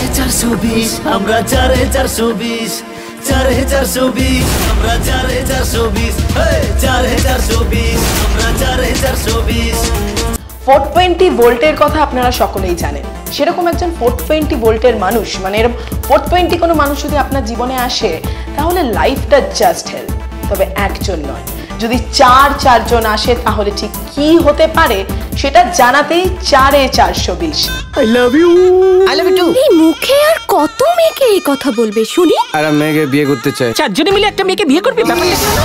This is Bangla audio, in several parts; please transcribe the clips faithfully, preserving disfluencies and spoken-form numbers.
চারশো বিশ আমরা চারে চারশো বিশ চারে চারশো বিশ আমরা চারে চারশো বিশ চারে চারশো বিশ আমরা চারে চারশো বিশ। ফোর টোয়েন্টি ভোল্টের কথা আপনারা সকলেই জানেন। সেরকম একজন ফোর টোয়েন্টি ভোল্টের মানুষ, মানে এরকম ফোর টোয়েন্টি কোনো মানুষ যদি আপনার জীবনে আসে তাহলে লাইফটা জাস্ট হেল্প। তবে একজন নয়, যদি চার চারজন আসে তাহলে ঠিক কি হতে পারে সেটা জানাতেই চারে চারশো বিশ। I love you. I love you too. এই মুখে আর কত মেয়েকে এই কথা বলবে শুনি? আর মেয়েকে বিয়ে করতে চাই। চারজনে মিলে একটা মেয়েকে বিয়ে করবে, ব্যাপারটা শোনো।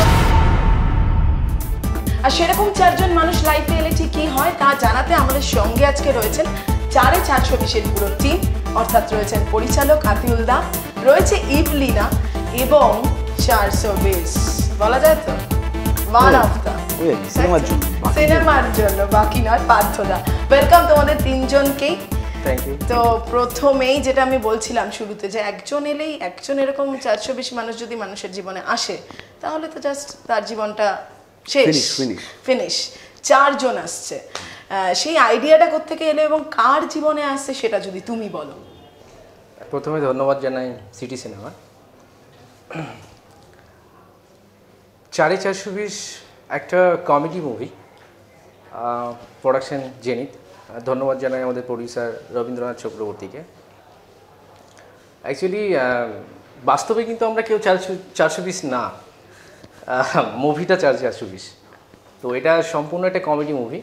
আর সেরকম চারজন মানুষ লাইফে এলে ঠিক কি হয় তা জানাতে আমাদের সঙ্গে আজকে রয়েছেন চারে চারশো বিশের পুরো টিম, অর্থাৎ রয়েছেন পরিচালক আতিউল দা, রয়েছে ইভলিনা এবং চারশো বিশ বলা যায় তো ওয়ান অফ দা সিনেমার জন্য সিনেমার জন্য বাকি নয় পার্থদা। ওয়েলকাম তোমাদের তিনজনকেই। Thank you. তো প্রথমেই যেটা আমি বলছিলাম শুরুতে, যে একজন এলেই একজন এরকম চারশো বিশ মানুষ যদি মানুষের জীবনে আসে তাহলে তো জাস্ট তার জীবনটা শেষ, ফিনিশ। চারজন আসছে, সেই আইডিয়াটা কোত্থেকে এলো এবং কার জীবনে আসছে সেটা যদি তুমি বলো। প্রথমে ধন্যবাদ জানাই সিটি সিনেমা। চারে চারশো বিশ একটা কমেডি মুভি, প্রোডাকশন জেনিত। ধন্যবাদ জানাই আমাদের প্রডিউসার রবীন্দ্রনাথ চক্রবর্তীকে। অ্যাকচুয়ালি বাস্তবে কিন্তু আমরা কেউ চারশো চারশো বিশ না, মুভিটা চার চারশো বিশ। তো এটা সম্পূর্ণ একটা কমেডি মুভি।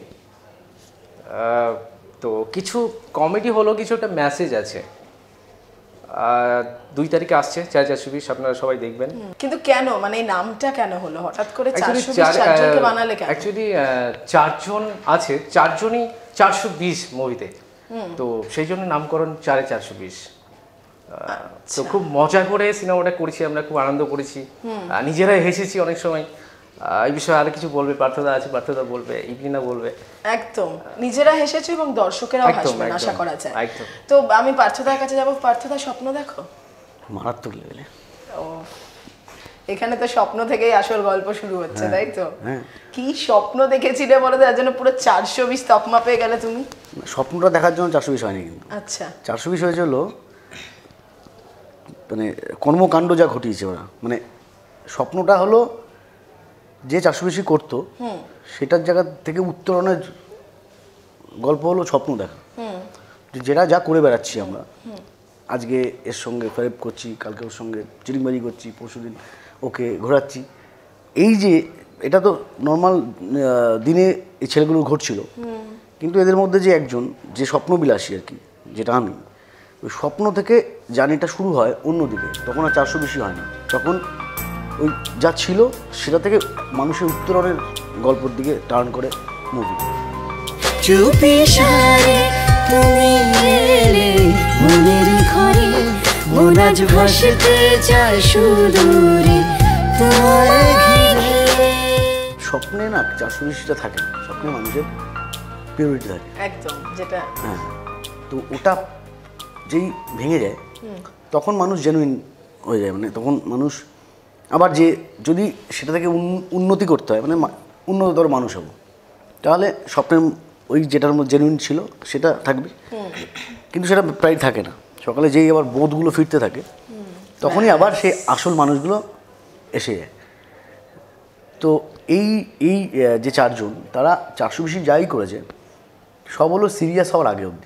তো কিছু কমেডি হলো, কিছু একটা মেসেজ আছে। দুই তারিখে আসছে চার চারশো বিশ, আপনারা সবাই দেখবেন। কিন্তু কেন, মানে এই নামটা কেন হলো হঠাৎ করে চারশো বিশ চারজনকে বানালে কেন? অ্যাকচুয়ালি চারজন আছে, চারজনই চারশো বিশ মুভিতে, তো সেই জন্য নামকরণ চারে চারশো বিশ। তো খুব মজা করে সিনেমাটা করেছি আমরা, খুব আনন্দ করেছি, নিজেরাই হেসেছি অনেক সময়। এই বিষয়ে আর কিছু বলবে পার্থদা আছে, পার্থদা বলবে, ইভলিনা বলবে। একদম নিজেরা হেসেছো এবং দর্শকেরাও হাসবেন আশা করা যায়। তো আমি পার্থদার কাছে যাব। পার্থদা, স্বপ্ন দেখো? মারাত্মক লেভেলে। ও, এখানে তো স্বপ্ন থেকেই আসল গল্প শুরু হচ্ছে, তাই তো? কি স্বপ্ন দেখেছিলে বলো, তার জন্য পুরো চারশো বিশ তকমা পেয়ে গেলে তুমি? স্বপ্নটা দেখার জন্য চারশো বিশ হয়নি কিন্তু। আচ্ছা, চারশো বিশ হয়েছিল মানে কর্মকাণ্ড যা ঘটিয়েছে ওরা। মানে স্বপ্নটা হলো যে চারশো বেশি করতো সেটার জায়গা থেকে উত্তরণের গল্প হলো স্বপ্ন দেখা। যেটা যা করে বেড়াচ্ছি আমরা, আজকে এর সঙ্গে ফেরেপ করছি, কালকে ওর সঙ্গে চিরিংবাজি করছি, পরশুদিন ওকে ঘোরাচ্ছি। এই যে এটা তো নর্মাল দিনে এই ছেলেগুলো ঘটছিল, কিন্তু এদের মধ্যে যে একজন যে স্বপ্নবিলাসী আর কি, যেটা আমি, ওই স্বপ্ন থেকে জার্নিটা শুরু হয় অন্যদিকে। তখন আর চারশো বেশি হয় না, তখন ওই যা ছিল সেটা থেকে মানুষের উত্তরণের গল্পের দিকে টার্ন করে মুভি। চুপি সারে তুমি এলে মনের ঘরে, মন আজ ভাসতে চায় সুদূরে তোমায় ঘিরে। স্বপ্নে না চারশো বেশিটা থাকে না, স্বপ্নে মানুষের পিউরিটি থাকে একদম, যেটা হ্যাঁ। তো ওটা যেই ভেঙে যায় তখন মানুষ জেনুইন হয়ে যায়। মানে তখন মানুষ আবার যে যদি সেটা থেকে উন্নতি করতে হয়, মানে উন্নততর মানুষ হবো, তাহলে স্বপ্নের ওই যেটার মধ্যে জেনুইন ছিল সেটা থাকবে, কিন্তু সেটা প্রায় থাকে না। সকালে যেই আবার বোধগুলো ফিরতে থাকে তখনই আবার সেই আসল মানুষগুলো এসে যায়। তো এই এই যে চারজন, তারা চারশো বেশি যাই করেছে সব হলো সিরিয়াস হওয়ার আগে অবধি।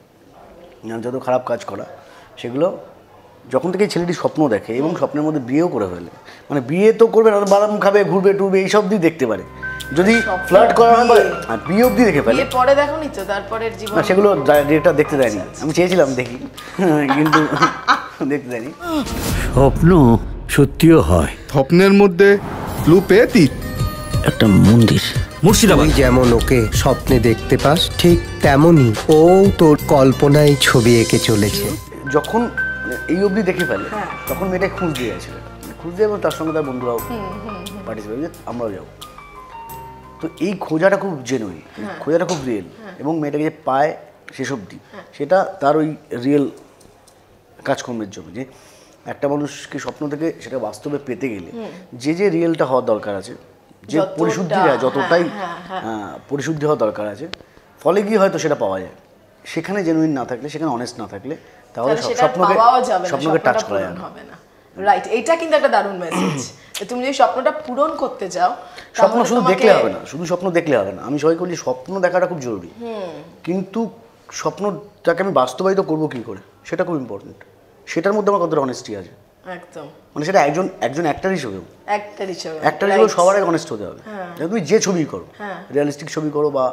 যত খারাপ কাজ করা সেগুলো যখন থেকে ছেলেটি স্বপ্ন দেখে এবং স্বপ্নের মধ্যে বিয়েও করে ফেলে, মানে বিয়ে তো করবে না, বাদাম খাবে, ঘুরবে টুরবে, এইসব দিয়ে দেখতে পারে। যদি ফ্লার্ট করা হয় আর বিয়ে অবধি দেখে ফেলে। পরে দেখো নি তো তারপরের জীবন, না সেগুলো ডেটা দেখতে দেয়নি। আমি চেয়েছিলাম দেখি, কিন্তু দেখতে দেয়নি। স্বপ্ন সত্যিও হয়। স্বপ্নের মধ্যে ক্লু পেয়েছি একটা মন্দির মুর্শিদাবাদ। যেমন ওকে স্বপ্নে দেখতে পাস ঠিক তেমনই ও তোর কল্পনায় ছবি এঁকে চলেছে। যখন এই অবধি দেখে ফেলে তখন মেয়েটা খুঁজ দিয়ে গেছিল, খুঁজ দিয়ে তার সঙ্গে তার বন্ধুরাও পার্টিসিপেট, আমরাও যাবো। তো এই খোঁজাটা খুব জেনুইন, খোঁজাটা খুব রিয়েল, এবং মেয়েটাকে যে পায় শেষ অবধি সেটা তার ওই রিয়েল কাজকর্মের জন্য। যে একটা মানুষকে স্বপ্ন থেকে সেটা বাস্তবে পেতে গেলে যে যে রিয়েলটা হওয়ার দরকার আছে, যে পরিশুদ্ধি যতটাই পরিশুদ্ধি হওয়া দরকার আছে, ফলে গিয়ে হয়তো সেটা পাওয়া যায়। সেখানে জেনুইন না থাকলে, সেখানে অনেস্ট না থাকলে, তাহলে তাহলে সব- সেটা স্বপ্নকে পাওয়াও যাবে না, স্বপ্নকে টাচ স্বপ্নটা করা পূরণ যাবে না। হবে না। রাইট, এটা কিন্তু একটা দারুণ মেসেজ। তুমি যদি স্বপ্নটা পূরণ করতে চাও, স্বপ্ন তাহলে শুধু তোমাকে- দেখলে হবে না, শুধু স্বপ্ন দেখলে হবে না। আমি সবাইকে বলি স্বপ্ন দেখাটা খুব জরুরি, কিন্তু স্বপ্নটাকে আমি বাস্তবায়িত করবো কি করে সেটা খুব ইম্পর্টেন্ট। সেটার মধ্যে আমার কতটা অনেস্টি আছে, একদম মানে সেটা একজন একজন অ্যাক্টর হিসেবেও একটা হিসেবে অ্যাক্টর হিসেবে সবার আগে অনেস্ট হতে হবে। তুমি যে ছবি করো, হ্যাঁ। রিয়েলিস্টিক ছবি করো বা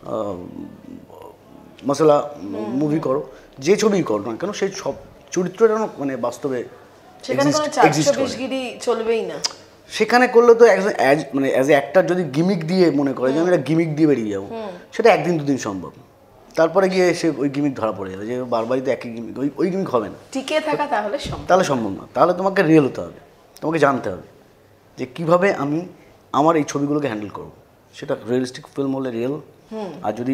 মশলা মুভি করো, যে ছবি করো না কেন, সেই সব চরিত্রটা যেন মানে বাস্তবে সেখানে কোনো exist- চারশো exist করে। বিশ গিরি চলবেই না। সেখানে করলে তো একজন as- মানে অ্যাজ এ অ্যাক্টর যদি গিমিক দিয়ে মনে করে যে আমি একটা গিমিক দিয়ে বেরিয়ে যাবো, সেটা একদিন দুদিন সম্ভব। তারপরে গিয়ে সে ওই গিমিক ধরা পড়ে যাবে যে বারবারই তো একই গিমিক, ওই ওই গিমিক হবে না, টিকে থাকা তাহলে সম্ভব। তাহলে সম্ভব না। তাহলে তোমাকে রিয়েল হতে হবে, তোমাকে জানতে হবে যে কিভাবে আমি আমার এই ছবিগুলোকে হ্যান্ডেল করবো। সেটা রিয়েলিস্টিক ফিল্ম হলে রিয়েল, আর যদি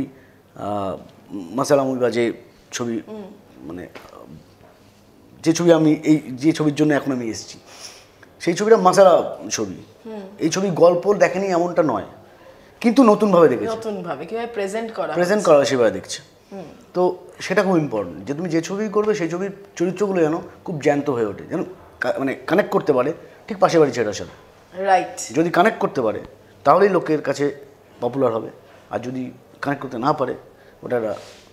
মশালা মুভি বা যে ছবি মানে যে ছবি আমি এই যে ছবির জন্য এখন আমি এসেছি, সেই ছবিটা মশালা ছবি। এই ছবি গল্প দেখেনি এমনটা নয়, কিন্তু নতুনভাবে দেখেছি, নতুন ভাবে কিভাবে প্রেজেন্ট করা প্রেজেন্ট করা সেভাবে দেখছে। তো সেটা খুব ইম্পর্টেন্ট যে তুমি যে ছবি করবে সেই ছবির চরিত্রগুলো যেন খুব জ্যান্ত হয়ে ওঠে, যেন কা- মানে কানেক্ট করতে পারে ঠিক পাশে বাড়ি ছেলেটার সাথে। রাইট। যদি কানেক্ট করতে পারে তাহলেই লোকের কাছে পপুলার হবে, আর যদি কানেক্ট করতে না পারে ওটা একটা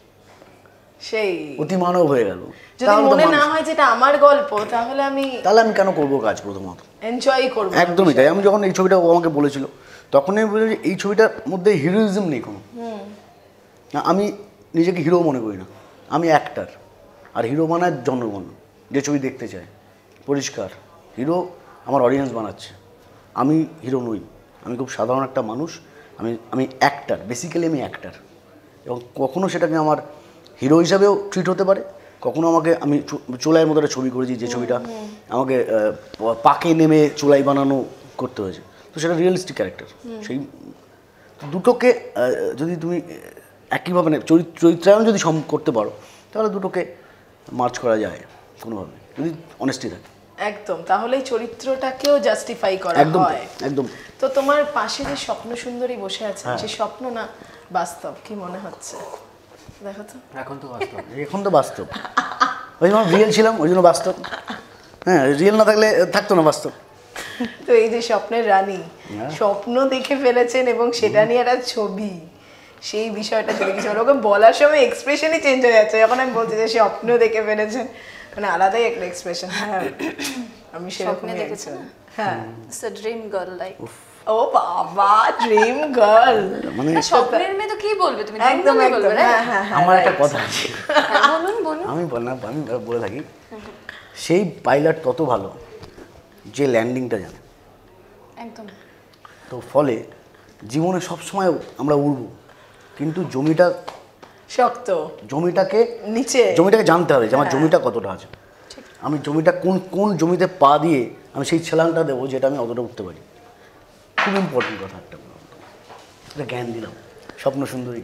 সেই অতিমানব হয়ে গেল। যদি তাহলে তো মনে না মানুষ- হয় যেটা আমার গল্প, তাহলে আমি তাহলে আমি কেন করবো কাজ প্রথমত? এনজয় করব। একদমই তাই। আমি যখন এই ছবিটা ও আমাকে বলেছিল তখন আমি বলি যে এই ছবিটার মধ্যে হিরোইজম নেই কোনো। না, আমি নিজেকে হিরো মনে করি না, আমি অ্যাক্টার। আর হিরো বানায় জনগণ, যে ছবি দেখতে চায় পরিষ্কার। হিরো আমার অডিয়েন্স বানাচ্ছে, আমি হিরো নই। আমি খুব সাধারণ একটা মানুষ, আমি আমি অ্যাক্টার, বেসিক্যালি আমি অ্যাক্টার। এবং কখনো সেটাকে আমার হিরো হিসাবেও ট্রিট হতে পারে, কখনো আমাকে আমি চু- চুলাইয়ের মতো একটা ছবি করেছি যে ছবিটা আমাকে আহ, প- পাকে নেমে চুলাই বানানো করতে হয়েছে, তো সেটা রিয়েলিস্টিক ক্যারেক্টার। সেই দুটোকে আহ, যদি তুমি একইভাবে না চরিত্র চরিত্রায়ন যদি সম করতে পারো, তাহলে দুটোকে মার্চ করা যায় কোনোভাবে, যদি অনেস্টি থাকে। একদম, তাহলে এই চরিত্রটাকেও জাস্টিফাই করা একদম হয়। একদম। তো তোমার পাশে যে স্বপ্ন সুন্দরী বসে আছে, যে স্বপ্ন না বাস্তব, কি মনে হচ্ছে দেখো তো। এখন তো বাস্তব। এখন তো বাস্তব, ওই জন্য রিয়েল ছিলাম, ওই জন্য বাস্তব। হ্যাঁ, রিয়েল না থাকলে থাকতো না বাস্তব। তো এই যে স্বপ্নের রানী, স্বপ্ন দেখে ফেলেছেন এবং সেটা নিয়ে একটা ছবি, সেই বিষয়টা যদি কিছু বলো। ওকে বলার সময় এক্সপ্রেশনই চেঞ্জ হয়ে যাচ্ছে যখন আমি বলছি যে স্বপ্ন দেখে ফেলেছেন, মানে আলাদাই একটা এক্সপ্রেশন। হ্যাঁ, আমি সেরকমই দেখেছি একজন। না? হ্যাঁ। It's a dream girl like. ও বাবা, ড্রিম গার্ল। মানে স্বপ্নের মেয়ে তো কি বলবে তুমি? dream একদম girl-ই একদম। বলবে, right? হ্যাঁ হ্যাঁ হ্যাঁ। আমার একটা কথা আছে, হ্যাঁ, বলুন বলুন। আমি বল না আমি বলে থাকি, সেই পাইলট তত ভালো যে ল্যান্ডিংটা জানে। একদম। তো ফলে জীবনে সব সময় আমরা উড়ব, কিন্তু জমিটা শক্ত জমিটাকে নিচে। জমিটাকে জানতে হবে যে আমার জমিটা কতটা আছে, আমি জমিটা কোন কোন জমিতে পা দিয়ে আমি সেই ছেলানটা দেবো যেটা আমি অতটা উঠতে পারি। খুব ইম্পর্টেন্ট কথা একটা, এটা জ্ঞান দিলাম স্বপ্ন সুন্দরী।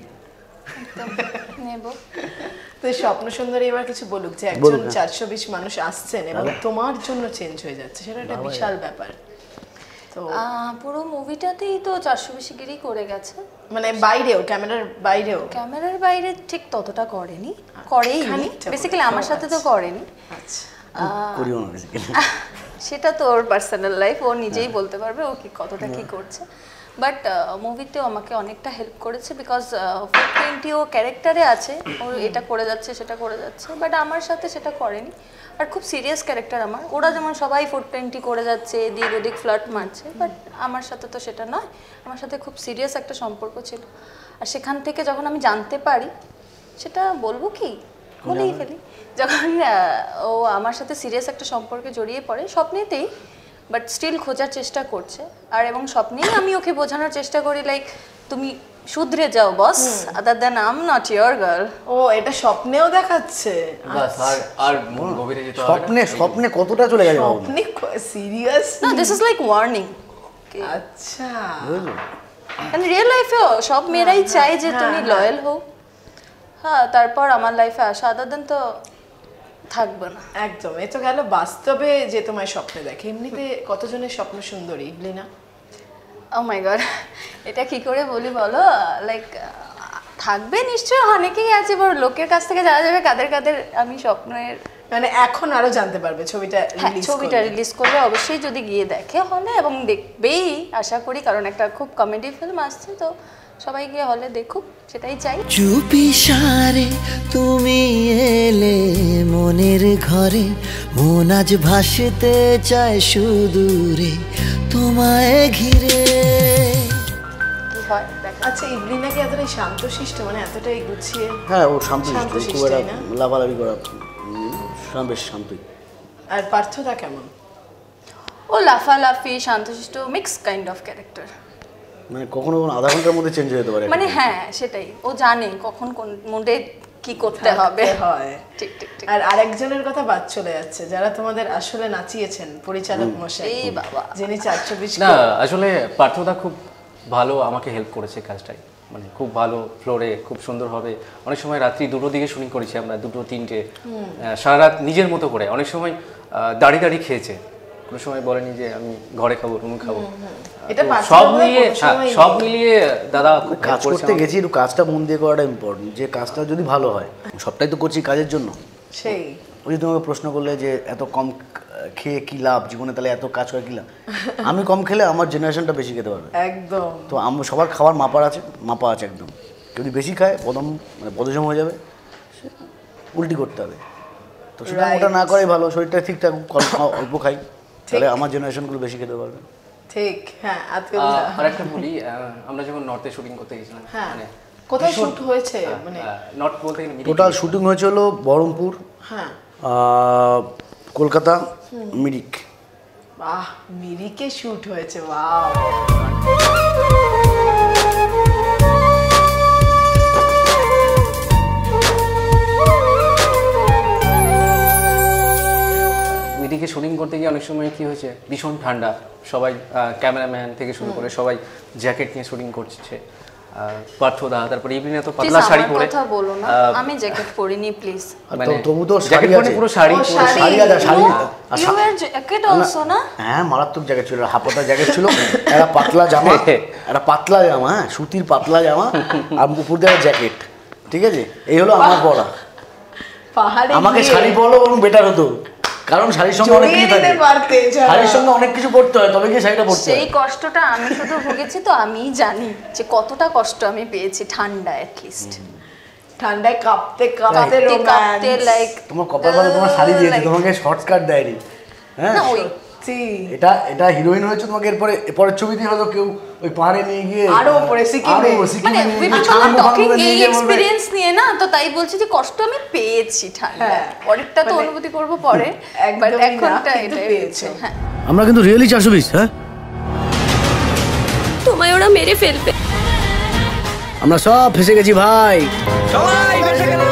নেব। তো স্বপ্ন সুন্দরী এবার কিছু বলুক যে একজন বলুক, হ্যাঁ। চারশো বিশ মানুষ আসছেন এবং তোমার জন্য চেঞ্জ হয়ে যাচ্ছে, সেটা একটা বিশাল ব্যাপার। তো আহ, পুরো মুভিটাতেই তো চারশো বেশি গিরি করে গেছে। মানে বাইরেও, ক্যামেরার বাইরেও। ক্যামেরার বাইরে ঠিক ততটা করেনি, করেইনি খানিকটা বেসিক্যালি করেছে। আমার সাথে তো করেনি। আচ্ছা, করিও না বেসিক্যালি। সেটা তো ওর পার্সোনাল লাইফ, ও নিজেই বলতে পারবে ও কি কতটা কি করছে। বাট মুভিতেও আমাকে অনেকটা হেল্প করেছে, বিকজ ফোর টোয়েন্টি ও ক্যারেক্টারে আছে, ও এটা করে যাচ্ছে সেটা করে যাচ্ছে, বাট আমার সাথে সেটা করেনি। আর খুব সিরিয়াস ক্যারেক্টার আমার, ওরা যেমন সবাই ফোর টোয়েন্টি করে যাচ্ছে, এদিক ওদিক ফ্লার্ট মারছে, বাট আমার সাথে তো সেটা নয়। আমার সাথে খুব সিরিয়াস একটা সম্পর্ক ছিল। আর সেখান থেকে যখন আমি জানতে পারি, সেটা বলবো কি বলেই ফেলি, যখন আহ, ও আমার সাথে সিরিয়াস একটা সম্পর্কে জড়িয়ে পড়ে স্বপ্নেতেই, বাট স্টিল খোঁজার চেষ্টা করছে। আর এবং স্বপ্নেই আমি ওকে বোঝানোর চেষ্টা করি লাইক তুমি শুধরে যাও boss, other than I am not your girl. ও এটা স্বপ্নেও দেখাচ্ছে। বাস, আর আর মন গভীরে যেতে হবে না। স্বপ্নে স্বপ্নে কতটা চলে গেছে ভাবুন। স্বপ্নে সিরিয়াস না, দিস ইজ লাইক ওয়ার্নিং। আচ্ছা, বুঝলো? মানে রিয়েল লাইফেও সব মেয়েরাই চায় যে তুমি লয়াল হও। হ্যাঁ, তারপর আমার লাইফে আসা, আদার দেন তো থাকবে না। একদম। এ তো গেল বাস্তবে যে তোমায় স্বপ্নে দেখে, এমনিতে কতজনের স্বপ্ন সুন্দরী লিনা? ও মাই গড, এটা কি করে বলি বলো, লাইক থাকবে নিশ্চয়ই, অনেকেই আছে, বড় লোকের কাছ থেকে জানা যাবে কাদের কাদের আমি স্বপ্নের, মানে এখন আরো জানতে পারবে ছবিটা হ্যাঁ রিলিজ ছবিটা রিলিজ করলে অবশ্যই যদি গিয়ে দেখে হলে, এবং দেখবেই আশা করি, কারণ একটা খুব কমেডি ফিল্ম আসছে, তো সবাই গিয়ে হলে দেখুক, সেটাই চাই। চুপি সারে তুমি এলে মনের ঘরে, মন আজ ভাসতে চায় সুদূরে তোমায় ঘিরে। হয় দেখা। আচ্ছা ইভলিনা কি এতটাই শান্তশিষ্ট, মানে এতটাই গুছিয়ে? হ্যাঁ ও শান্ত, শান্তশিষ্ট, খুব একটা না? লাফালাফি করা উম, বেশ শান্তই। আর পার্থদা কেমন? ও লাফালাফি শান্তশিষ্ট মিক্স কাইন্ড অফ ক্যারেক্টার, মানে কখনো কখনো আধা ঘন্টার মধ্যে চেঞ্জ হয়ে যেতে পারে। মানে হ্যাঁ সেটাই, ও জানে কখন কোন মুডে কি করতে হবে। হয় ঠিক ঠিক ঠিক। আর আরেকজনের কথা বাদ চলে যাচ্ছে, যারা তোমাদের আসলে নাচিয়েছেন, পরিচালক মশাই, এই বাবা, যিনি চারশো বিশ না আসলে পার্থদা খুব ভালো আমাকে হেল্প করেছে কাজটাই, মানে খুব ভালো ফ্লোরে খুব সুন্দরভাবে। অনেক সময় রাত্রি দুটো দিকে শুটিং করেছি আমরা, দুটো তিনটে, সারা রাত নিজের মতো করে। অনেক সময় দাঁড়িয়ে দাঁড়িয়ে খেয়েছে, কোনো সময় বলেনি যে আমি ঘরে খাবো, রুমে খাবো। এটা সব মিলিয়ে সব মিলিয়ে দাদা খুব কাজ করতে গেছি, একটু কাজটা মন দিয়ে করাটা ইম্পর্টেন্ট, যে কাজটা যদি ভালো হয়। সবটাই তো করছি কাজের জন্য। সেই ওই যে তোমাকে প্রশ্ন করলে যে এত কম খেয়ে কি লাভ জীবনে, তাহলে এত কাজ করে কি লাভ? আমি কম খেলে আমার জেনারেশনটা বেশি খেতে পারবে একদম। তো আমার সবার খাবার মাপার আছে, মাপা আছে একদম। কেউ যদি বেশি খায় বদম মানে বদজম হয়ে যাবে, সে উল্টি করতে হবে। তো সেটা ওটা না করাই ভালো, শরীরটা ঠিক থাকুক, অল্প খাই, তাহলে আমার জেনারেশনগুলো বেশি খেতে পারবে। ঠিক। হ্যাঁ আর একটা বলি, আমরা যখন নর্থে শুটিং করতে গেছিলাম, মানে কোথায় শুট হয়েছে, মানে নর্থ বলতে গেলে টোটাল শুটিং হয়েছিল বহরমপুর, হ্যাঁ কলকাতা, মিরিক। বাহ, মিরিকে শুট হয়েছে, ওয়াও। মিরিকে শুটিং করতে গিয়ে অনেক সময় কি হয়েছে, ভীষণ ঠান্ডা, সবাই ক্যামেরাম্যান থেকে শুরু করে সবাই জ্যাকেট নিয়ে শুটিং করছে। পার্থদা, তারপরে ইভলিনা তো পাতলা শাড়ি পরে, কথা বলো না, আমি জ্যাকেট পরিনি প্লিজ। মানে তবু তো জ্যাকেট পরে পুরো শাড়ি, শাড়ি আছে, sari. You wear jacket also না? হ্যাঁ মারাত্মক জ্যাকেট ছিল, হাফটা জ্যাকেট ছিল, একটা পাতলা জামা, একটা পাতলা জামা, হ্যাঁ সুতির পাতলা জামা, আর উপর দিয়ে জ্যাকেট। ঠিক আছে, এই হলো আমার পরা। পাহাড়ে আমাকে শাড়ি পরলো বরং বেটার হতো, কারণ শাড়ির সঙ্গে অনেক কিছু থাকে, শাড়ির সঙ্গে অনেক কিছু পড়তে হয়, তবে কি শাড়িটা পরতে হয়। সেই কষ্টটা আমি শুধু ভুগেছি, তো আমিই জানি যে কতটা কষ্ট আমি পেয়েছি ঠান্ডা, এট লিস্ট ঠান্ডায় কাঁপতে কাঁপতে কাঁপতে লাইক তোমার কপাল ভালো, তোমার শাড়ি দিয়েছে, তোমাকে শর্টস কাট দেয়নি। হ্যাঁ না ওই এটা এটা হিরোইন হয়েছে, তোমাকে এরপরে পরের ছবিতে হয়তো কেউ ওই পাহাড়ে নিয়ে গিয়ে আরো উপরে সিকিমে, মানে টকিং এই এক্সপেরিয়েন্স নিয়ে না, তো তাই বলছি যে কষ্ট আমি পেয়েছি ঠান্ডায়, পরেরটা তো অনুভূতি করব পরে, বাট এখনটা এটা পেয়েছি। হ্যাঁ আমরা কিন্তু রিয়েলি চারশো বিশ, হ্যাঁ তোমায় ওরা মেরে ফেলবে। আমরা সব ফেসে গেছি ভাই, সবাই ফেসে গেল।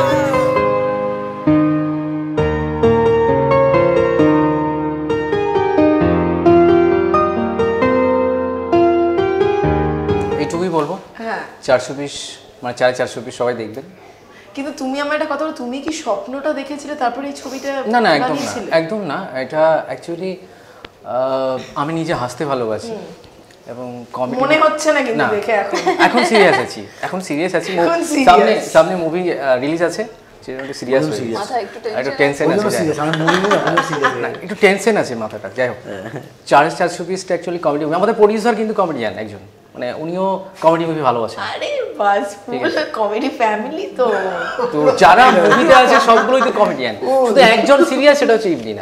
এইটুকুই বলবো, হ্যাঁ চারশো বিশ মানে চারে চারশো বিশ সবাই দেখবেন। কিন্তু তুমি আমার একটা কথা বলো, তুমি কি স্বপ্নটা দেখেছিলে তারপরে এই ছবিটা? না না একদম না, একদম না। এটা অ্যাকচুয়ালি আমি নিজে হাসতে ভালোবাসি, এবং কমেডি মনে হচ্ছে না কিন্তু দেখে এখন। এখন সিরিয়াস আছি, এখন সিরিয়াস আছি। সামনে সামনে মুভি রিলিজ আছে, একটু সিরিয়াস হয়ে গেছে, মাথা একটু একটু টেনশন আছে, একটু টেনশন আছে মাথাটা। যাই হোক, চার্জ চারশো বিশটা অ্যাকচুয়ালি কমেডি মুভি। আমাদের প্রডিউসার কিন্তু কমেডিয়ান একজন, মানে উনিও কমেডি মুভি ভালোবাসেন। আরে বাস, ফুল কমেডি ফ্যামিলি তো। তো যারা মুভিতে আছে সবগুলোই তো কমেডিয়ান, শুধু একজন সিরিয়াস, সেটা হচ্ছে ইভলিনা।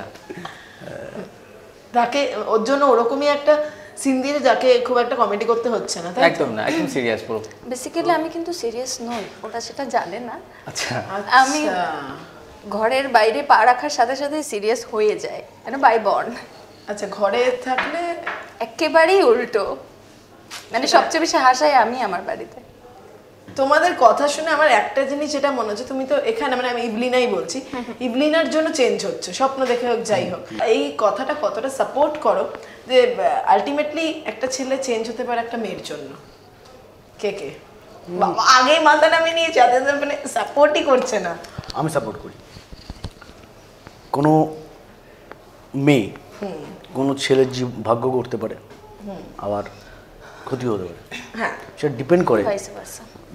তাকে ওর জন্য ওরকমই একটা সিন দিয়ে যাকে খুব একটা কমেডি করতে হচ্ছে না, তাই একদম না, একদম সিরিয়াস পুরো। বেসিক্যালি আমি কিন্তু সিরিয়াস নই, ওটা সেটা জানে না। আচ্ছা, আমি ঘরের বাইরে পা রাখার সাথে সাথে সিরিয়াস হয়ে যায়, মানে বাই বর্ন। আচ্ছা, ঘরে থাকলে একেবারেই উল্টো, মানে সবচেয়ে বেশি হাসাই আমি আমার বাড়িতে। তোমাদের কথা শুনে আমার একটা জিনিস যেটা মনে হচ্ছে, তুমি তো এখানে, মানে আমি ইভলিনাই বলছি, ইভলিনার জন্য চেঞ্জ হচ্ছে, স্বপ্ন দেখে হোক যাই হোক, এই কথাটা কতটা সাপোর্ট করো যে আলটিমেটলি একটা ছেলে চেঞ্জ হতে পারে একটা মেয়ের জন্য? কে কে বাবা আগেই মাথা নামে নিয়েছে, মানে সাপোর্টই করছে না। আমি সাপোর্ট করি। কোনো মেয়ে কোনো ছেলের জীব ভাগ্য করতে পারে, আবার ক্ষতি হতে পারে। হ্যাঁ, সেটা ডিপেন্ড করে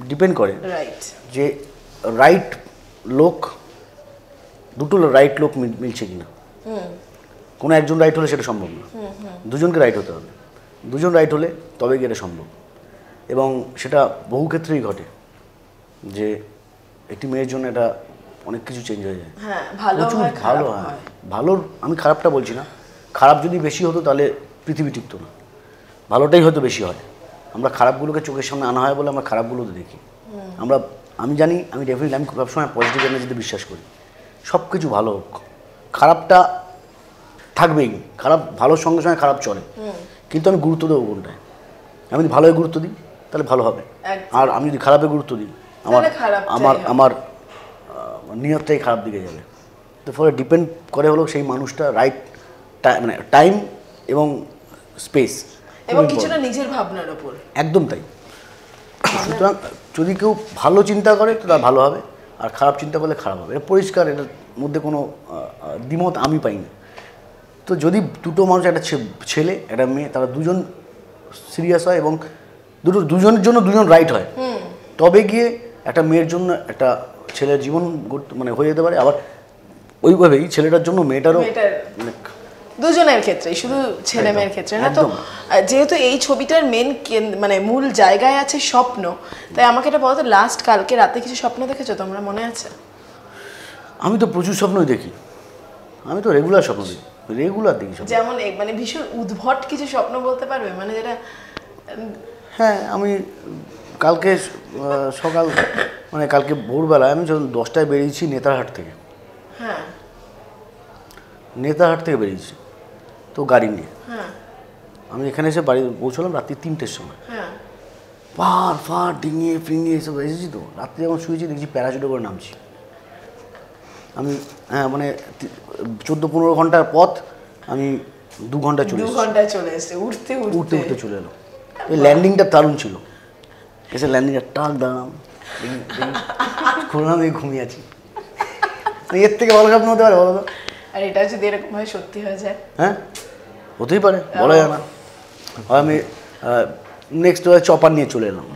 ডিপেন্ড করে রাইট যে রাইট লোক, দুটো রাইট লোক মিল- মিলছে কিনা। কোনো একজন রাইট হলে সেটা সম্ভব না, দুজনকে রাইট হতে হবে। দুজন রাইট হলে তবে গিয়ে এটা সম্ভব। এবং সেটা বহু ক্ষেত্রেই ঘটে যে একটি মেয়ের জন্য এটা অনেক কিছু চেঞ্জ হয়ে যায়। হ্যাঁ, ভালো প্রচুর হয়, ভালো খারাপ হয়। হয়। ভালোর আমি খারাপটা বলছি না, খারাপ যদি বেশি হতো তাহলে পৃথিবী টিকতো না, ভালোটাই হয়তো বেশি হয়। আমরা খারাপগুলোকে চোখের সামনে আনা হয় বলে আমরা খারাপগুলোতে দেখি। আমরা আমি জানি, আমি ডেফিনেটলি আমি সবসময় পজিটিভ এনার্জিতে বিশ্বাস করি। সব কিছু ভালো হোক, খারাপটা থাকবেই, খারাপ ভালোর সঙ্গে সঙ্গে খারাপ চলে, কিন্তু আমি গুরুত্ব দেবো কোনটায়। আমি যদি ভালোই গুরুত্ব দিই তাহলে ভালো হবে, একদম। আর আমি যদি খারাপে গুরুত্ব দিই আমার তাহলে খারাপটাই আমার হবে। আমার আহ, নিয়তটাই খারাপ দিকে যাবে। তো ফলে ডিপেন্ড করে হলো সেই মানুষটা রাইট মানে টাইম এবং স্পেস, এবং কিছুটা নিজের ভাবনার উপর। একদম তাই। সুতরাং যদি কেউ ভালো চিন্তা করে তো তার ভালো হবে, আর খারাপ চিন্তা করলে খারাপ হবে। এটা পরিষ্কার, এটার মধ্যে কোনো আহ, আহ, দ্বিমত আমি পাই না। তো যদি দুটো মানুষ, একটা ছে- ছেলে একটা মেয়ে, তারা দুজন সিরিয়াস হয় এবং দুটো দুজনের জন্য দুজন রাইট হয়, তবে গিয়ে একটা মেয়ের জন্য একটা ছেলের জীবন গড়তে- মানে হয়ে যেতে পারে। আবার ওইভাবেই ছেলেটার জন্য মেয়েটারও মেয়েটার মানে দুজনের ক্ষেত্রে, শুধু ছেলে মেয়ের ক্ষেত্রে না। তো একদম। আহ, যেহেতু এই ছবিটার মেন মানে মূল জায়গায় আছে স্বপ্ন, তাই আমাকে এটা বলতো, লাস্ট কালকে রাতে কিছু স্বপ্ন দেখেছো তোমরা, মনে আছে? আমি তো প্রচুর স্বপ্নই দেখি, আমি তো রেগুলার স্বপ্ন দেখি, রেগুলার দেখি স্বপ্ন। যেমন এই মানে ভীষণ উদ্ভট কিছু স্বপ্ন বলতে পারবে, মানে যেটা উম, হ্যাঁ, আমি কালকে আহ, সকাল মানে কালকে ভোরবেলায় আমি যখন দশটায় বেরিয়েছি নেতারহাট থেকে, হ্যাঁ নেতারহাট থেকে বেরিয়েছি তো গাড়ি নিয়ে, হ্যাঁ আমি এখানে এসে বাড়ি পৌঁছলাম রাত্রি তিনটের সময়। হ্যাঁ পাহাড় ফাড় ডিঙিয়ে ফিঙিয়ে এসব এসেছি, তো রাত্রে যখন শুয়েছি দেখছি প্যারাশুটে করে নামছি আমি। হ্যাঁ, মানে চোদ্দো পনেরো ঘন্টার পথ আমি দু ঘন্টা চলে দু এসেছি, ঘন্টায় চলে এসেছে উঠতে উঠতে উঠতে উঠতে চলে এলো। এই ল্যান্ডিংটা দারুণ ছিল, এসে ল্যান্ডিংটা টাক দাঁড়াম, খুললাম, এই ঘুমিয়ে আছি। এর থেকে ভালো স্বপ্ন হতে পারে বলো তো? আর এটা যদি এরকম ভাবে সত্যি হয়ে যায়, হ্যাঁ, হতেই পারে, বলা যায় না। আর আমি নেক্সট চপার নিয়ে চলে এলাম।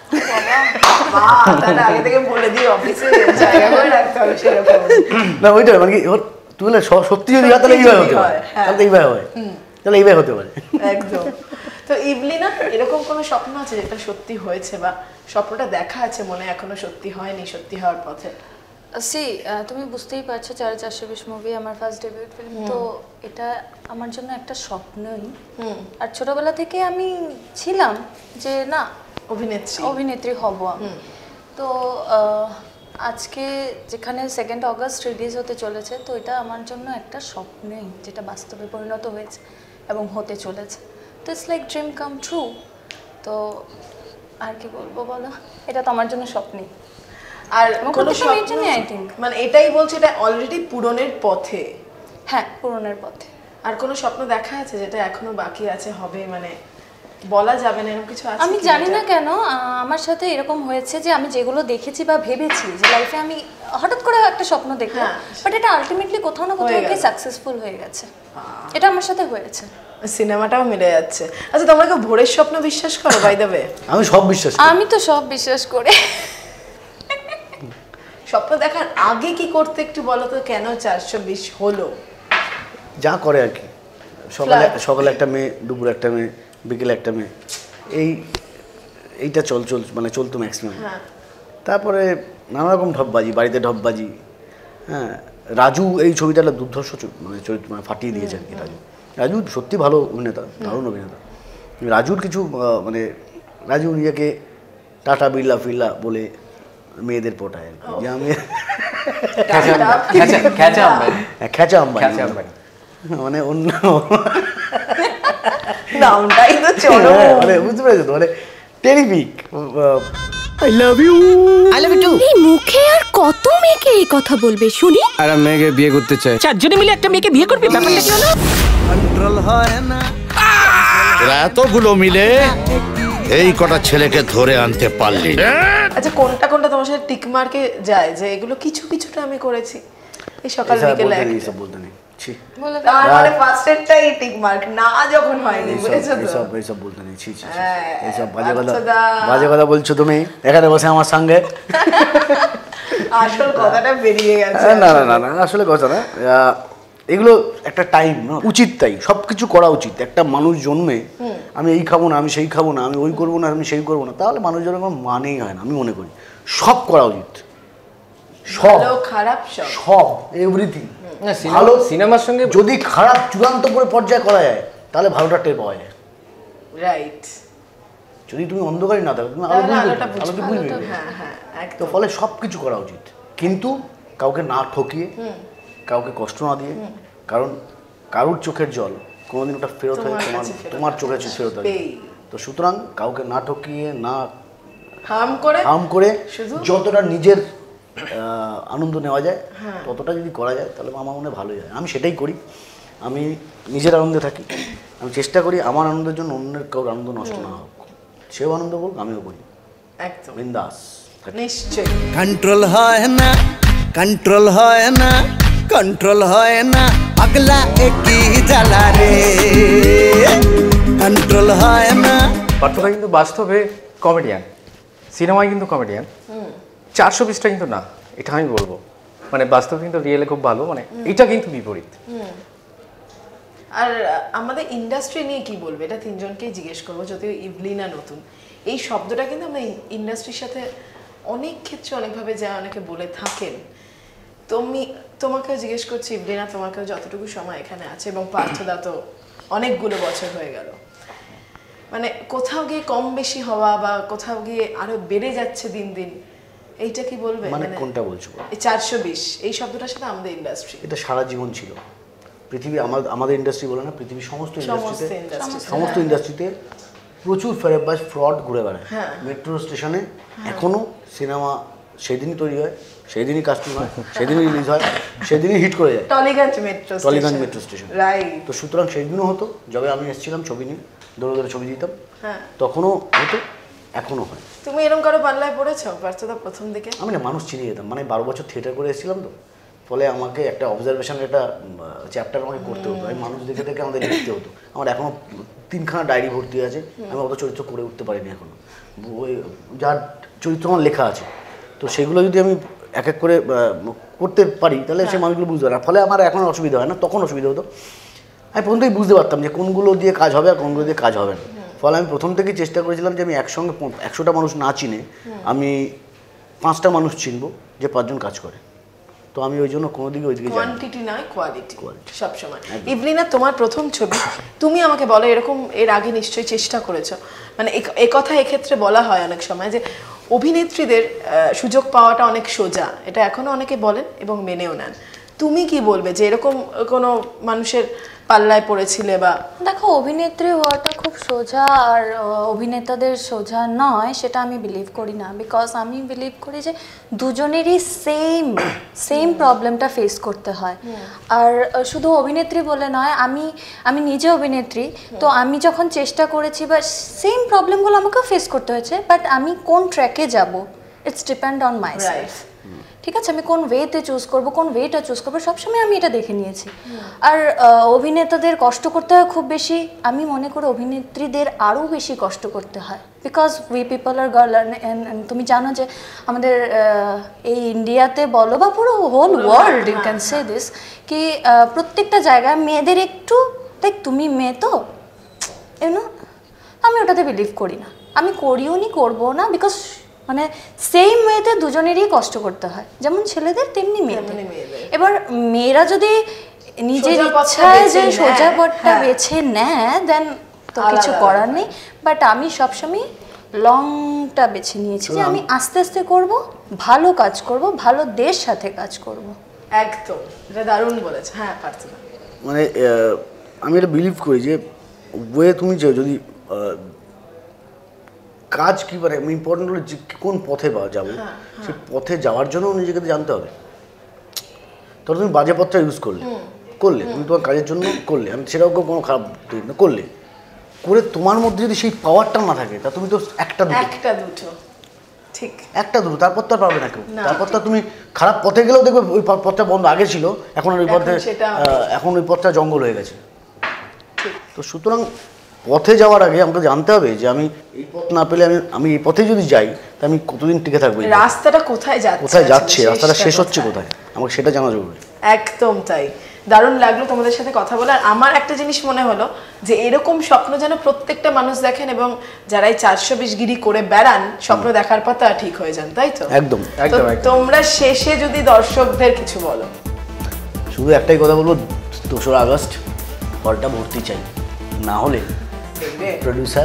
বাহ, তাহলে আগে থেকে বলে দিই অফিসে জায়গা করে রাখতে হবে সেরকম। না ওইটাই মানে কি, ওর তুই বলে স- সত্যি যদি হয় তাহলে এইভাবে হতে পারে, হ্যাঁ। তাহলে এইভাবে হয়, তাহলে এইভাবে হতে পারে। একদম। তো ইভলিনা, এরকম কোনো স্বপ্ন আছে যেটা সত্যি হয়েছে, বা স্বপ্নটা দেখা আছে মনে এখনো সত্যি হয়নি, সত্যি হওয়ার পথে? সি তুমি বুঝতেই পারছো, চার চারশো বিশ মুভি আমার ফার্স্ট ডেবিউট ফিল্ম, তো এটা আমার জন্য একটা স্বপ্নই। আর ছোটবেলা থেকে আমি ছিলাম যে না অভিনেত্রী অভিনেত্রী হব আমি। তো আহ, আজকে যেখানে সেকেন্ড অগস্ট রিলিজ হতে চলেছে, তো এটা আমার জন্য একটা স্বপ্নই যেটা বাস্তবে পরিণত হয়েছে এবং হতে চলেছে। তো it's like dream come true. তো আর কি বলবো বলো, এটা তো আমার জন্য স্বপ্নই। আর এবং কোনো প্রত্যেকটা মেয়ের স্বপ্ন জন্যই I think। মানে এটাই বলছে এটা অলরেডি পূরণের পথে। হ্যাঁ, পূরণের পথে। আর কোনো স্বপ্ন দেখা আছে যেটা এখনো বাকি আছে, হবে, মানে বলা যাবে না এরকম কিছু আছে? আমি কি জানি যেটা- না কেন আহ, আমার সাথে এরকম হয়েছে যে আমি যেগুলো দেখেছি বা ভেবেছি যে লাইফে আমি হঠাৎ করে একটা স্বপ্ন দেখলাম, হ্যাঁ। বাট এটা আলটিমেটলি কোথাও না কোথাও হয়ে গিয়ে গেল। সাকসেসফুল হয়ে গেছে। এটা আমার সাথে হয়েছে। সিনেমাটাও মিলে যাচ্ছে। আচ্ছা, তোমরা কি ভোরের স্বপ্ন বিশ্বাস করো বাই দ্য ওয়ে? আমি সব বিশ্বাস করি। আমি তো সব বিশ্বাস করি। স্বপ্ন দেখার আগে কি করতে একটু বলো তো, কেন চারশো বিশ হলো? যা করে আর কি, সকালে Flirt। সকালে একটা মেয়ে, দুপুরে একটা মেয়ে, বিকেলে একটা মেয়ে, এই এইটা চল চল মানে চলতো ম্যাক্সিমাম। হ্যাঁ তারপরে নানা রকম ঢপবাজি, বাড়িতে ঢপবাজি। হ্যাঁ, রাজু এই ছবিটা একটা দুর্ধর্ষ চ- মানে চরিত্র, মানে ফাটিয়ে দিয়েছে আর কি রাজু। রাজু সত্যি ভালো অভিনেতা, দারুণ অভিনেতা। রাজুর কিছু আহ, মানে রাজু নিজেকে টাটা বিড়লা ফিরলা বলে মেয়েদের পটায় আর কি, যে আমি খ্যাচা খ্যাচা- খ্যাচা আম্বানি। হ্যাঁ, খ্যাচা আম্বানি। খ্যাচা আম্বানি। মানে অন্য নামটাই তো চলো। হ্যাঁ, মানে বুঝতে পেরেছো তো, মানে terrific. I love you. I love you too. এই মুখে আর কত মেয়েকে এই কথা বলবে শুনি? আর আমি মেয়েকে বিয়ে করতে চাই। চারজনে মিলে একটা মেয়েকে বিয়ে করবি, ব্যাপারটা কি হলো? তোরা এতগুলো মিলে এই কটা ছেলেকে ধরে আনতে পারলি না। আচ্ছা, কোনটা কোনটা তোমার সাথে টিক মার্কে যায় যে এগুলো কিছু কিছুটা আমি করেছি? এই সকাল এসব বিকেলে বলতে নেই, একটা। এসব বলতে নেই। ছি বলে তার মানে ফার্স্ট এডটাই টিক মার্ক না যখন হয়নি বুঝেছো তো এইসব এইসব বলতে নেই, ছি ছি ছি, হ্যাঁ, এইসব বাজে কথা পার্থদা। বাজে কথা বলছো তুমি এখানে বসে আমার সঙ্গে। আসল কথাটা বেরিয়ে গেছে। না না না না আসলে কথা না, আহ, এগুলো একটা টাইম না, উচিত তাই সব কিছু করা উচিত। একটা মানুষ জন্মে আমি এই খাবো না, আমি সেই খাবো না, আমি ওই করবো না, আমি সেই করবো না, তাহলে মানুষ জন্মের কোনো মানেই হয় না। আমি মনে করি সব করা উচিত, সব ভালো খারাপ সব সব এভরিথিং। না ভালো ভালো সিনেমার সঙ্গে যদি খারাপ চূড়ান্ত করে পর্যায়ে করা যায় তাহলে ভালোটা টের পাওয়া যায়। রাইট। যদি তুমি অন্ধকারই না থাকো তুমি আলো তাহলে বুঝবে, আলোটা আলো কি বুঝবে। বুঝবে? হ্যাঁ হ্যাঁ তো একদম। ফলে সব কিছু করা উচিত, কিন্তু কাউকে না ঠকিয়ে, কাউকে কষ্ট না দিয়ে। কারণ কারুর চোখের জল কোনোদিন ওটা ফেরত হয় তোমার তোমার কাছে ফেরত তোমার চোখে ফেরত হয়। আসবেই। তো সুতরাং কাউকে না ঠকিয়ে, না হাম করে হাম করে, শুধু যতটা নিজের আহ, আনন্দ নেওয়া যায় ততটা যদি করা যায় তাহলে আমার মনে হয় ভালোই হয়। আমি সেটাই করি, আমি নিজের আনন্দে থাকি, আমি চেষ্টা করি আমার আনন্দের জন্য অন্যের কারোর আনন্দ নষ্ট না হোক, সেও আনন্দ করুক আমিও করি, একদম বিন্দাস। নিশ্চয়ই। कंट्रोल है ना, कंट्रोल है ना, कंट्रोल है ना, अगला एक ही जला रे, कंट्रोल है ना। পার্থদা কিন্তু বাস্তবে কমেডিয়ান, সিনেমায় কিন্তু কমেডিয়ান, চারশো বিশটা কিন্তু না, এটা আমি বলবো। মানে বাস্তবে কিন্তু রিয়েলে খুব ভালো, মানে এটা কিন্তু বিপরীত। আর আমাদের ইন্ডাস্ট্রি নিয়ে কি বলবে এটা তিনজনকেই জিজ্ঞেস করবো, যদিও ইভলিনা নতুন। এই শব্দটা কিন্তু আমরা ইন্ডাস্ট্রির সাথে অনেক ক্ষেত্রে অনেকভাবে যা অনেকে বলে থাকেন। তুমি তোমাকেও জিজ্ঞেস করছি ইভলিনা, তোমাকেও যতটুকু সময় এখানে আছে এবং পার্থদা তো অনেকগুলো বছর হয়ে গেল, মানে কোথাও গিয়ে কম বেশি হওয়া বা কোথাও গিয়ে আরো বেড়ে যাচ্ছে দিন দিন, এইটা কি বলবে? মানে কোনটা বলছো? এই চারশো বিশ এই শব্দটার সাথে আমাদের ইন্ডাস্ট্রি এটা সারা জীবন ছিল। পৃথিবী আমার আমাদের ইন্ডাস্ট্রি বলে না, পৃথিবীর সমস্ত ইন্ডাস্ট্রিতে সমস্ত ইন্ডাস্ট্রিতে প্রচুর ফেরেবাজ ফ্রড ঘুরে বেড়ায়। মেট্রো স্টেশনে এখনো সিনেমা সেদিনই তৈরি হয়, সেদিনই কাস্টিং হয়, সেদিনই রিলিজ হয়, সেদিনই হিট করে যায়। Tollygunge metro Tollygunge metro station, right. তো সুতরাং সেদিনও হতো, যবে আমি এসেছিলাম ছবি নিয়ে দৌড়ে দৌড়ে ছবি দিতাম, তখনও হতো, এখনো হয়। তুমি এরকম কারো পাল্লায় পড়েছো পার্থদা প্রথম দিকে? আমি না মানুষ চিনিয়ে যেতাম, মানে বারো বছর থিয়েটার করে এসেছিলাম, তো ফলে আমাকে একটা অবজারভেশনের একটা চ্যাপ্টার আমাকে করতে হতো। আমি মানুষ দেখে দেখে আমাদের লিখতে হতো। আমার এখনো তিনখানা ডায়েরি ভর্তি আছে, আমি অত চরিত্র করে উঠতে পারিনি এখনো। ওই যার চরিত্র আমার লেখা আছে, তো সেগুলো যদি আমি এক এক করে করতে পারি তাহলে সে মানুষগুলো বুঝতে পারে না। ফলে আমার এখন অসুবিধা হয় না, তখন অসুবিধা হতো। আমি প্রথম থেকেই বুঝতে পারতাম যে কোনগুলো দিয়ে কাজ হবে আর কোনগুলো দিয়ে কাজ হবে না। ফলে আমি প্রথম থেকেই চেষ্টা করেছিলাম যে আমি একসঙ্গে একশোটা মানুষ না চিনে আমি পাঁচটা মানুষ চিনবো যে পাঁচজন কাজ করে। তো আমি ওই জন্য কোনো দিকে ওই দিকে কোয়ান্টিটি নয় কোয়ালিটি সবসময়। ইভলিনা, তোমার প্রথম ছবি, তুমি আমাকে বলো এরকম এর আগে নিশ্চয়ই চেষ্টা করেছো, মানে এ কথা এক্ষেত্রে বলা হয় অনেক সময় যে অভিনেত্রীদের সুযোগ পাওয়াটা অনেক সোজা, এটা এখনো অনেকে বলেন এবং মেনেও নেন। তুমি কি বলবে যে এরকম কোনো মানুষের পাল্লায় পড়েছিলে? বা দেখো, অভিনেত্রী হওয়াটা খুব সোজা আর অভিনেতাদের সোজা নয় সেটা আমি বিলিভ করি না। বিকজ আমি বিলিভ করি যে দুজনেরই সেম সেম প্রবলেমটা ফেস করতে হয়। আর শুধু অভিনেত্রী বলে নয়, আমি আমি নিজে অভিনেত্রী, তো আমি যখন চেষ্টা করেছি বা সেম প্রবলেমগুলো আমাকেও ফেস করতে হয়েছে, বাট আমি কোন ট্র্যাকে যাব it's depend on myself. ঠিক আছে, আমি কোন ওয়েতে চুজ করব, কোন ওয়েটা চুজ করবো, সবসময় আমি এটা দেখে নিয়েছি। আর অভিনেতাদের কষ্ট করতে হয় খুব বেশি, আমি মনে করি অভিনেত্রীদের আরও বেশি কষ্ট করতে হয়। Because we people are girl, তুমি জানো যে আমাদের এই ইন্ডিয়াতে বলো বা পুরো whole world you can say this, কি প্রত্যেকটা জায়গায় মেয়েদের একটু দেখ তুমি মেয়ে তো ইউনো, আমি ওটাতে বিলিভ করি না, আমি করিও নি, করবো না। বিকজ মানে সেম ওয়েতে দুজনেরই কষ্ট করতে হয়, যেমন ছেলেদের তেমনি মেয়েদের। এবার মেয়েরা যদি নিজের ইচ্ছায় যে সোজা পথটা বেছে নেয় দেন তো কিছু করার নেই। বাট আমি সবসময় লংটা বেছে নিয়েছি যে আমি আস্তে আস্তে করব, ভালো কাজ করব, ভালো দেশ সাথে কাজ করব। একদম, এটা দারুণ বলেছে। হ্যাঁ পার্থদা, মানে আমি এটা বিলিভ করি যে ওয়ে তুমি যদি কাজ কী পারে ইম্পর্টেন্ট হলো যে কোন পথে যাবো, সেই পথে যাওয়ার জন্য নিজেকে জানতে হবে। ধরো তুমি বাজে পথটা ইউজ করলে করলে তুমি তোমার কাজের জন্য করলে, আমি সেটাও কোনো খারাপ না করলে, করে তোমার মধ্যে যদি সেই পাওয়ারটা না থাকে তা তুমি তো একটা দুটো একটা দুটো ঠিক একটা দুটো, তারপর তো আর পারবে না কেউ। তারপর তো তুমি খারাপ পথে গেলেও দেখবে ওই পথটা বন্ধ, আগে ছিল এখন ওই পথে, এখন ওই পথটা জঙ্গল হয়ে গেছে। তো সুতরাং পথে যাওয়ার আগে আমাকে জানতে হবে যে আমি এই পথ না পেলে আমি আমি এই পথে যদি যাই তা আমি কতদিন টিকে থাকবো, রাস্তাটা কোথায় যাচ্ছে, কোথায় যাচ্ছে, রাস্তাটা শেষ হচ্ছে কোথায়, আমাকে সেটা জানা জরুরি। একদম তাই। দারুণ লাগলো তোমাদের সাথে কথা বলে। আর আমার একটা জিনিস মনে হলো যে এরকম স্বপ্ন যেন প্রত্যেকটা মানুষ দেখেন, এবং যারা এই চারশো বিশ গিরি করে বেড়ান স্বপ্ন দেখার পর তারা ঠিক হয়ে যান, তাই তো? একদম একদম। তোমরা শেষে যদি দর্শকদের কিছু বলো। শুধু একটাই কথা বলবো, দোসরা আগস্ট হলটা ভর্তি চাই, না হলে প্রডিউসার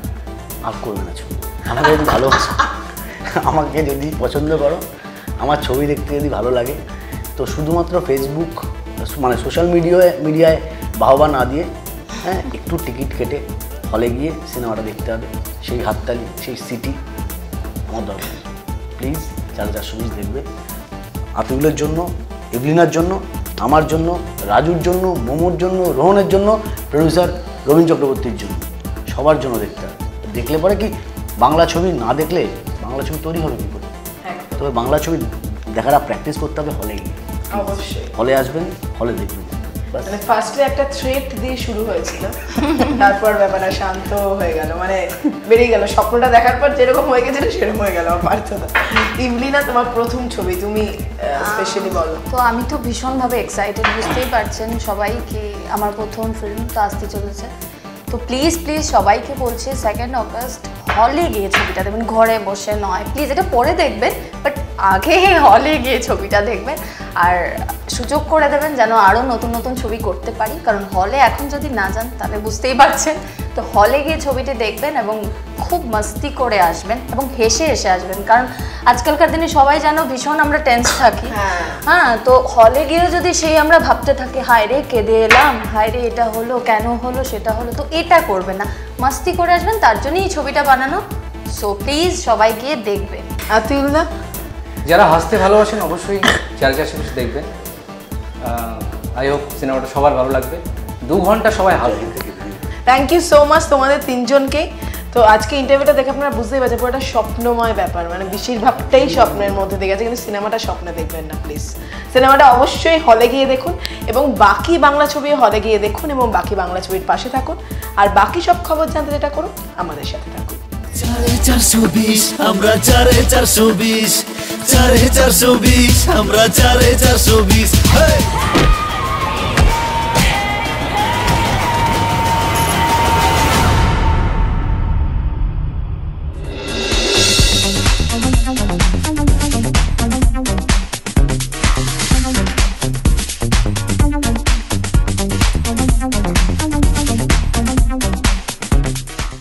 আপ করবে না ছবি। আমাকে যদি ভালোবাসো, আমাকে যদি পছন্দ করো, আমার ছবি দেখতে যদি ভালো লাগে, তো শুধুমাত্র ফেসবুক মানে সোশ্যাল মিডিয়ায় মিডিয়ায় বাহবা না দিয়ে, হ্যাঁ, একটু টিকিট কেটে হলে গিয়ে সিনেমাটা দেখতে হবে। সেই হাততালি, সেই সিটি আমার দরকার। প্লিজ চারে চারশো বিশ দেখবে। আতিউলের জন্য, এভলিনার জন্য, আমার জন্য, রাজুর জন্য, মোমোর জন্য, রোহনের জন্য, প্রডিউসার রবীন চক্রবর্তীর জন্য, সবার জন্য দেখতে হবে। দেখলে পরে কি বাংলা ছবি না দেখলে বাংলা ছবি তৈরি হবে কী করে? তবে বাংলা ছবি দেখাটা প্র্যাকটিস করতে হবে হলে গিয়ে। অবশ্যই হলে আসবেন, হলে দেখবেন। মানে ফার্স্টে একটা থ্রেট দিয়ে শুরু হয়েছিল, তারপর ব্যাপারটা শান্ত হয়ে গেল, মানে বেরিয়ে গেল। স্বপ্নটা দেখার পর যেরকম হয়ে গেছিল সেরকম হয়ে গেল। পার্থনা, ইভলিনা, তোমার প্রথম ছবি, তুমি স্পেশালি বলো। তো আমি তো ভীষণভাবে এক্সাইটেড, বুঝতেই পারছেন সবাই কি আমার প্রথম ফিল্ম তো আসতে চলেছে। তো প্লিজ প্লিজ সবাইকে বলছি সেকেন্ড অগস্ট হলে গিয়ে ছবিটা দেখবেন, ঘরে বসে নয়। প্লিজ এটা পরে দেখবেন, বাট আগে হলে গিয়ে ছবিটা দেখবেন। আর সুযোগ করে দেবেন যেন আরও নতুন নতুন ছবি করতে পারি, কারণ হলে এখন যদি না যান তাহলে বুঝতেই পারছেন। তো হলে গিয়ে ছবিটি দেখবেন এবং খুব মস্তি করে আসবেন এবং হেসে হেসে আসবেন, কারণ আজকালকার দিনে সবাই যেন ভীষণ আমরা টেন্স থাকি। হ্যাঁ, তো হলে গিয়েও যদি সেই আমরা ভাবতে থাকি হায় রে কেঁদে এলাম, হায় রে এটা হলো কেন হলো সেটা হলো, তো এটা করবেন না, মাস্তি করে আসবেন। তার জন্যই এই ছবিটা বানানো। সো প্লিজ সবাই গিয়ে দেখবেন। আতিউল না, যারা হাসতে ভালোবাসেন অবশ্যই চার চারশো বিশ দেখবেন। আই হোপ সিনেমাটা সবার ভালো লাগবে। দু ঘন্টা সবাই হাসবে। থ্যাংক ইউ সো মাচ তোমাদের তিনজনকে। তো আজকে ইন্টারভিউটা দেখে আপনারা বুঝতেই পারছেন পুরো একটা স্বপ্নময় ব্যাপার, মানে বেশিরভাগটাই স্বপ্নের মধ্যে দিয়ে গেছে, কিন্তু সিনেমাটা স্বপ্নে দেখবেন না প্লিজ। সিনেমাটা অবশ্যই হলে গিয়ে দেখুন এবং বাকি বাংলা ছবি হলে গিয়ে দেখুন এবং বাকি বাংলা ছবির পাশে থাকুন। আর বাকি সব খবর জানতে যেটা করুন, আমাদের সাথে থাকুন। চারে চারশো বিশ আমরা চারে চারশো বিশ চারে চারশো বিশ আমরা চারে চারশো বিশ